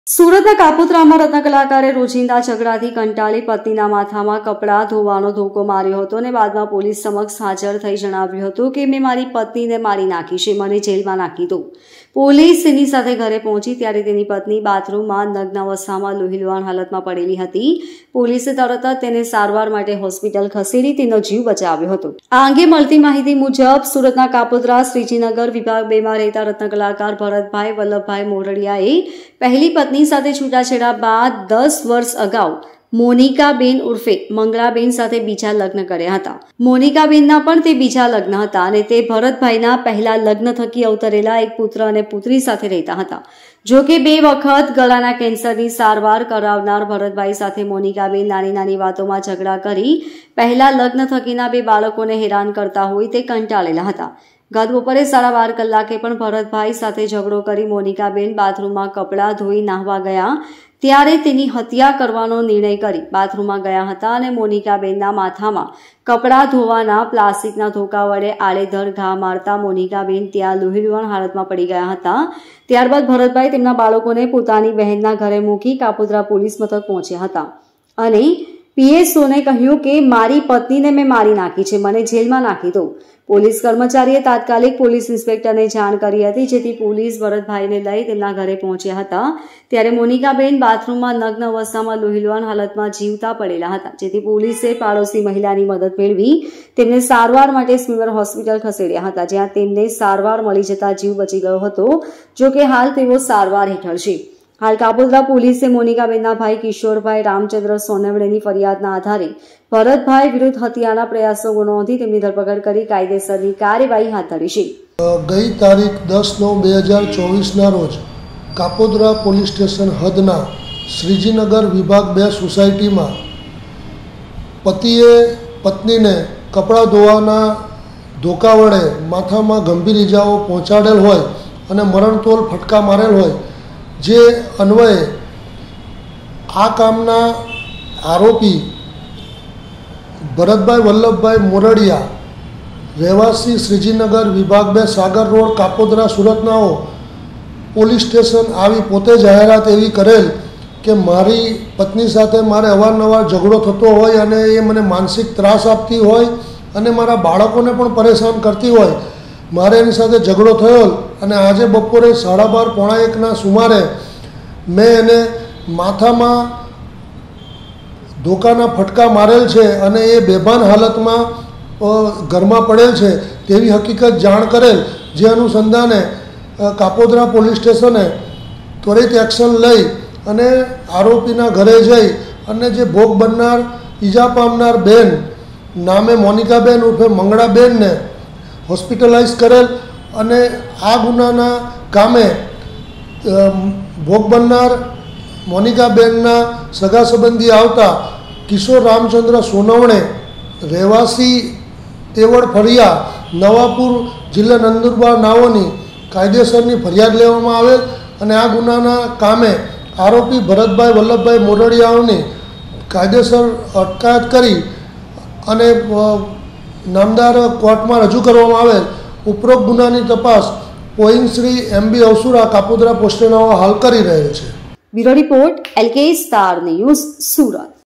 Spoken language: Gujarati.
સુરતના કાપોદ્રામાં રત્ન કલાકારે રોજિંદા ઝઘડાથી કંટાળી પત્નીના માથામાં કપડાં ધોવાનો ધોકો માર્યો હતો અને બાદમાં પોલીસ સમક્ષ હાજર થઈ જણાવ્યું હતું કે મેં મારી પત્નીને મારી નાખી છે, મને જેલમાં નાખી દો। પોલીસ તેની સાથે ઘરે પહોંચી ત્યારે તેની પત્ની બાથરૂમમાં નગ્ન અવસ્થામાં લોહીલુહાણ હાલતમાં પડેલી હતી। પોલીસે તરત જ તેને સારવાર માટે હોસ્પિટલ ખસેડી તેનો જીવ બચાવ્યો હતો। આ અંગે મળતી માહિતી મુજબ સુરતના કાપોદ્રા શ્રીજીનગર વિભાગ 2 માં રહેતા રત્ન કલાકાર ભરતભાઈ વલ્લભભાઈ મોરડિયાએ પહેલી પત્ની સાથે છૂટાછેડા બાદ 10 વર્ષ અગાઉ મોનિકાબેન ઉર્ફે મંગળાબેન સાથે બીજા લગ્ન કર્યા હતા। મોનિકાબેનના પણ તે બીજા લગ્ન હતા અને તે ભરતભાઈના પહેલા લગ્ન થકી અવતરેલા એક પુત્ર અને પુત્રી સાથે રહેતા હતા। જો કે 2 વખત ગળાના કેન્સરની સારવાર કરાવનાર ભરતભાઈ સાથે મોનિકાબેન નાની નાની વાતોમાં ઝઘડા કરી પહેલા લગ્ન થકીના 2 બાળકોને હેરાન કરતા હોય તે કંટાળેલા હતા। ગત બપોરે 12:30 કલાકે પણ ભરતભાઈ સાથે ઝઘડો કરી મોનિકાબેન બાથરૂમમાં કપડાં ધોઈ નાહવા ગયા ત્યારે તેની હત્યા કરવાનો નિર્ણય કરી બાથરૂમમાં ગયા હતા અને મોનિકાબેનના માથામાં કપડાં ધોવાના પ્લાસ્ટિકના ધોકા વડે આડેધડ ઘા મારતા મોનિકાબેન ત્યાં લોહીલુહાણ હાલતમાં પડી ગયા હતા। ત્યારબાદ ભરતભાઈ તેમના બાળકોને પોતાની બહેનના ઘરે મૂકી કાપોદ્રા પોલીસ મથક પહોંચ્યા હતા અને પીએસઓને કહ્યું કે મારી પત્નીને મેં મારી નાખી છે, મને જેલમાં નાખી દો। પોલીસ કર્મચારીએ તાત્કાલિક પોલીસ ઇન્સ્પેક્ટરને જાણ કરી હતી, જેથી પોલીસ ભરતભાઈને લઈ તેમના ઘરે પહોંચ્યા હતા। ત્યારે મોનિકાબેન બાથરૂમમાં નગ્ન અવસ્થામાં લોહીલુહાણ હાલતમાં જીવતા પડેલા હતા, જેથી પોલીસે પાડોશી મહિલાની મદદ મેળવી તેમને સારવાર માટે સ્મીમેર હોસ્પિટલ ખસેડ્યા હતા, જ્યાં તેમને સારવાર મળી જતા જીવ બચી ગયો હતો। જો કે હાલ તેઓ સારવાર હેઠળ છે। હાલ કાપોદ્રા પોલીસે મોનિકાબેનના ભાઈ કિશોરભાઈ રામચંદ્ર સોનવણેની ફરિયાદના આધારે ભરતભાઈ વિરુદ્ધ હત્યાના પ્રયાસનો ગુનો નોંધી તેમની ધરપકડ કરી કાયદેસરની કાર્યવાહી હાથ ધરી છે। ગઈ તારીખ 10/9/2024ના રોજ કાપોદ્રા પોલીસ સ્ટેશન હદના શ્રીજીનગર વિભાગ 2 સોસાયટીમાં પતિએ પત્નીને કપડાં ધોવાના ધોકા વડે માથામાં ગંભીર ઇજાઓ પહોંચાડેલ હોય અને મરણતોલ ફટકા મારેલ હોય, જે અન્વયે આ કામના આરોપી ભરતભાઈ વલ્લભભાઈ મોરડિયા રહેવાસી શ્રીજીનગર વિભાગ 2 સાગર રોડ કાપોદ્રા સુરતનાઓ પોલીસ સ્ટેશન આવી પોતે જાહેરાત એવી કરેલ કે મારી પત્ની સાથે મારે અવારનવાર ઝઘડો થતો હોય અને એ મને માનસિક ત્રાસ આપતી હોય અને મારા બાળકોને પણ પરેશાન કરતી હોય। મારે એની સાથે ઝઘડો થયો અને આજે બપોરે 12:30-1:45ના સુમારે મેં એને માથામાં ધોકાના ફટકા મારેલ છે અને એ બેભાન હાલતમાં ઘરમાં પડેલ છે તેવી હકીકત જાણ કરેલ, જે અનુસંધાને કાપોદ્રા પોલીસ સ્ટેશને ત્વરિત એક્શન લઈ અને આરોપીના ઘરે જઈ અને જે ભોગ બનનાર ઈજા પામનાર બેન નામે મોનિકાબેન ઉર્ફે મંગળાબેનને હોસ્પિટલાઇઝ કરેલ અને આ ગુનાના કામે ભોગ બનનાર મોનિકાબેનના સગા સંબંધી આવતા કિશોર રામચંદ્ર સોનવણે રહેવાસી તેવડ ફળિયા નવાપુર જિલ્લા નંદુરબાર નાઓની કાયદેસરની ફરિયાદ લેવામાં આવેલ અને આ ગુનાના કામે આરોપી ભરતભાઈ વલ્લભભાઈ મોરડિયાઓની કાયદેસર અટકાયત કરી અને નામદાર કોર્ટમાં રજૂ કરવામાં આવેલ। ઉપરોક્ત ગુનાની તપાસ પોઈન્ટ શ્રી MB અવસુરા કાપોદ્રા પોસ્ટેનાઓ હાલ કરી રહેલ છે। Bureau report LK star news Surat.